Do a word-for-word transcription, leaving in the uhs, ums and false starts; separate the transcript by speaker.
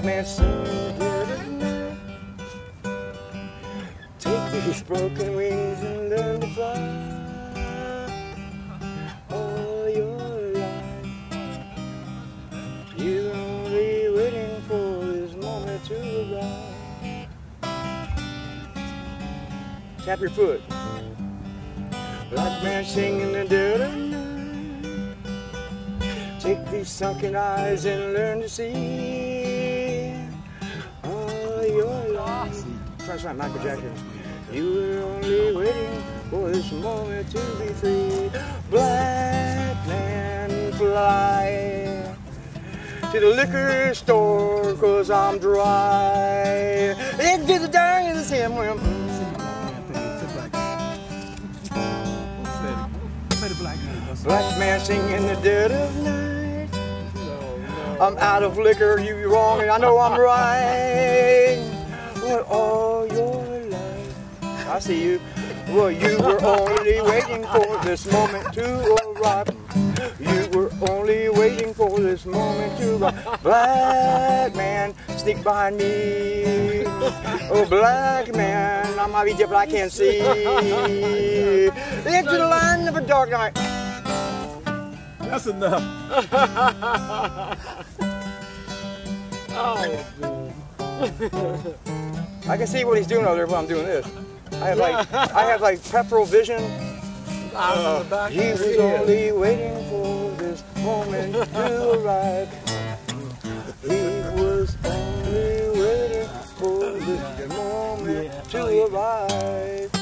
Speaker 1: Black man singing dead of night. Take these broken wings and learn to fly. All your life, you're only waiting for this moment to arrive. Tap your foot. Black man singing the dead of night. Take these sunken eyes and learn to see all your life. That's right, Michael Jackson. You were only waiting for this moment to be free. Black man, fly to the liquor store, cause I'm dry. Into the darkness, him. Black man singing the dead of night. I'm out of liquor, you wrong, and I know I'm right. Well, all your life, I see you. Well, you were only waiting for this moment to arrive. You were only waiting for this moment to arrive. Black man, sneak behind me. Oh, black man, I might be deaf, but I can't see. Into the line of a dark night.
Speaker 2: That's enough.
Speaker 3: Oh,
Speaker 1: I can see what he's doing over there while I'm doing this. I have like, I have like peripheral vision.
Speaker 3: uh, back
Speaker 1: He was only waiting for this moment to arrive. He was only waiting for this moment to arrive.